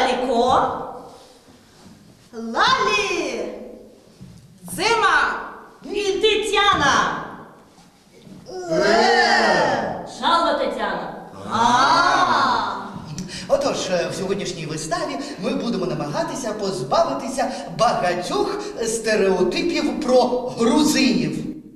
Лялько, Лалі, Зима і Тетяна. Шалва Тетяна. Отож, в сьогоднішній виставі ми будемо намагатися позбавитися багатьох стереотипів про грузинів.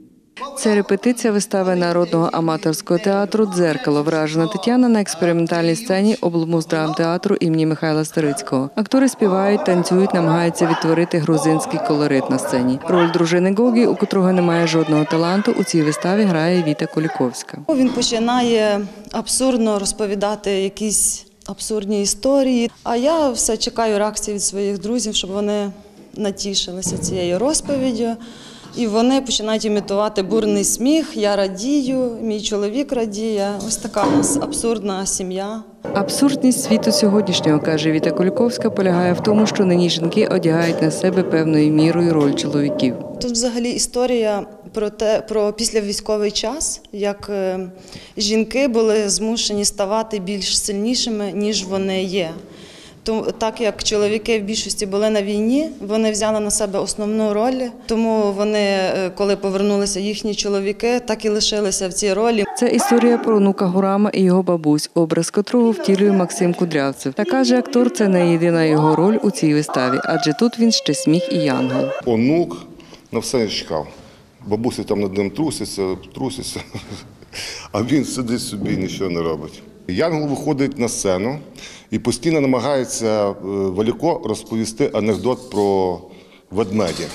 Це репетиція вистави народного аматорського театру «Дзеркало». Вражена Тетяна на експериментальній сцені облмуздрамтеатру імені Михайла Старицького. Актори співають, танцюють, намагаються відтворити грузинський колорит на сцені. Роль дружини Гогі, у котрого немає жодного таланту, у цій виставі грає Віта Куліковська. Він починає абсурдно розповідати якісь абсурдні історії, а я все чекаю реакції від своїх друзів, щоб вони натішилися цією розповіддю. І вони починають імітувати бурний сміх, я радію, мій чоловік радіє. Ось така у нас абсурдна сім'я. Абсурдність світу сьогоднішнього, каже Віта Куліковська, полягає в тому, що нині жінки одягають на себе певною мірою роль чоловіків. Тут взагалі історія про післявійськовий час, як жінки були змушені ставати більш сильнішими, ніж вони є. Так як чоловіки в більшості були на війні, вони взяли на себе основну роль, тому вони, коли повернулися їхні чоловіки, так і лишилися в цій ролі. Це історія про онука Гурама і його бабусь, образ котрого втілює Максим Кудрявцев. Та каже актор, це не єдина його роль у цій виставі, адже тут він ще сміх і янгол. Онук на все чекав. Бабуся там над ним труситься, а він сидить собі і нічого не робить. Янгол виходить на сцену і постійно намагається Валіко розповісти анекдот про ведмедя.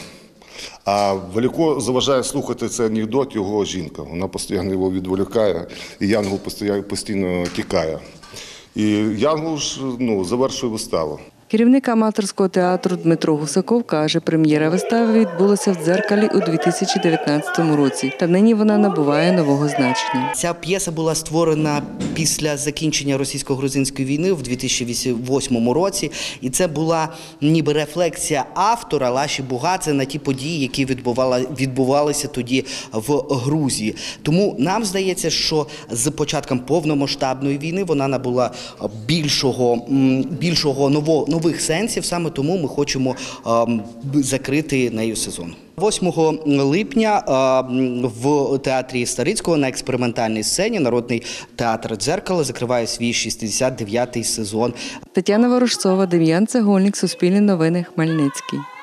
А Валіко заважає слухати цей анекдот його жінка. Вона постійно його відволікає, і Янгол постійно тікає. І Янгол ж завершує виставу. Керівник аматорського театру Дмитро Гусаков каже, прем'єра вистави відбулася в «Дзеркалі» у 2019 році, та нині вона набуває нового значення. Ця п'єса була створена після закінчення російсько-грузинської війни в 2008 році, і це була ніби рефлексія автора Лаші Бугадзе на ті події, які відбувалися тоді в Грузії. Тому нам здається, що з початком повномасштабної війни вона набула більшого нових сенсів, саме тому ми хочемо закрити нею сезон. 8 липня в театрі Старицького на експериментальній сцені Народний театр «Дзеркало» закриває свій 69-й сезон. Тетяна Ворожцова, Дем'ян Цегольник, Суспільне новини, Хмельницький.